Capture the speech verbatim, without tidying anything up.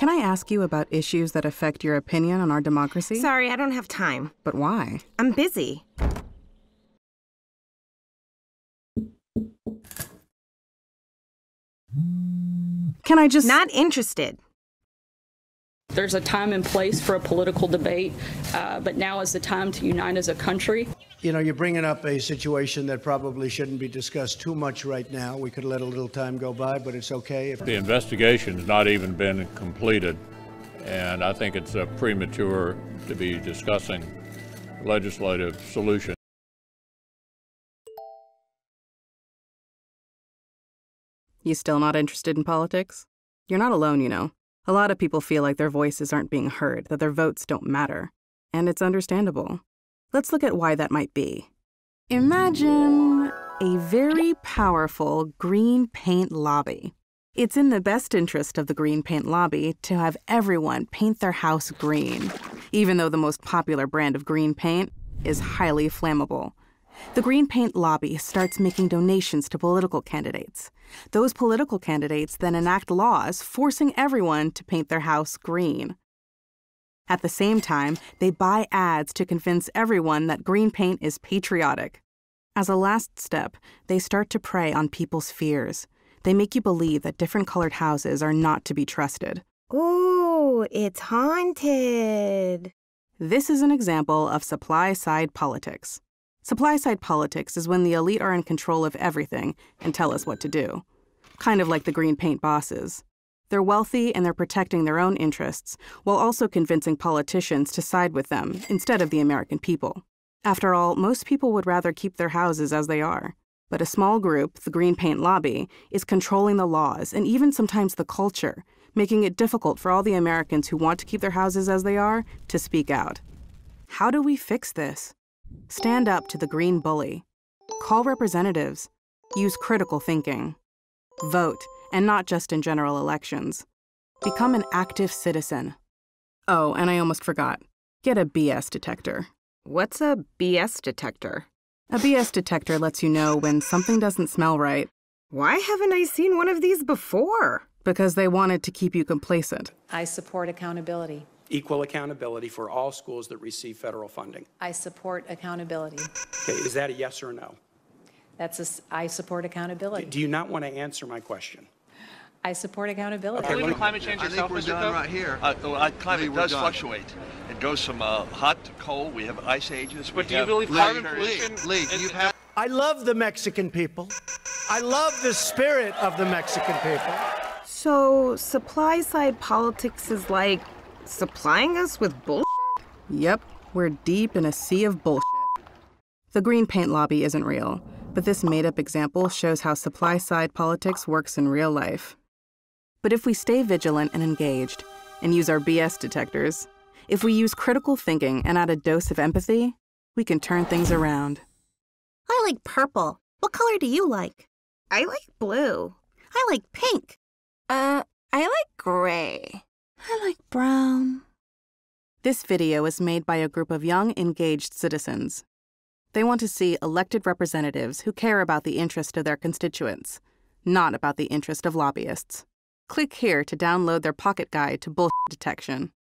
Can I ask you about issues that affect your opinion on our democracy? Sorry, I don't have time. But why? I'm busy. Can I just... Not interested. There's a time and place for a political debate, uh, but now is the time to unite as a country. You know, you're bringing up a situation that probably shouldn't be discussed too much right now. We could let a little time go by, but it's okay. If the investigation's not even been completed, and I think it's uh, premature to be discussing legislative solutions. You still not interested in politics? You're not alone, you know. A lot of people feel like their voices aren't being heard, that their votes don't matter. And it's understandable. Let's look at why that might be. Imagine a very powerful green paint lobby. It's in the best interest of the green paint lobby to have everyone paint their house green, even though the most popular brand of green paint is highly flammable. The green paint lobby starts making donations to political candidates. Those political candidates then enact laws forcing everyone to paint their house green. At the same time, they buy ads to convince everyone that green paint is patriotic. As a last step, they start to prey on people's fears. They make you believe that different colored houses are not to be trusted. Ooh, it's haunted. This is an example of supply-side politics. Supply-side politics is when the elite are in control of everything and tell us what to do. Kind of like the green paint bosses. They're wealthy and they're protecting their own interests, while also convincing politicians to side with them instead of the American people. After all, most people would rather keep their houses as they are. But a small group, the green paint lobby, is controlling the laws and even sometimes the culture, making it difficult for all the Americans who want to keep their houses as they are to speak out. How do we fix this? Stand up to the green bully. Call representatives. Use critical thinking. Vote, and not just in general elections. Become an active citizen. Oh, and I almost forgot. Get a B S detector. What's a B S detector? A B S detector lets you know when something doesn't smell right. Why haven't I seen one of these before? Because they wanted to keep you complacent. I support accountability. Equal accountability for all schools that receive federal funding. I support accountability. Okay, is that a yes or a no? That's a, I support accountability. Do you not want to answer my question? I support accountability. Okay, Believe in climate change I yourself, think we're Mister done Coe? right here. Uh, well, uh, climate does done. fluctuate. It goes from uh, hot to cold. We have ice ages. But we do you have believe carbon carbon pollution? pollution? Lee, is- you've had... I love the Mexican people. I love the spirit of the Mexican people. So, supply-side politics is like supplying us with bullshit? Yep, we're deep in a sea of bullshit. The green paint lobby isn't real, but this made-up example shows how supply-side politics works in real life. But if we stay vigilant and engaged, and use our B S detectors, if we use critical thinking and add a dose of empathy, we can turn things around. I like purple. What color do you like? I like blue. I like pink. Uh, I like gray. I like brown. This video is made by a group of young, engaged citizens. They want to see elected representatives who care about the interest of their constituents, not about the interest of lobbyists. Click here to download their pocket guide to bullshit detection.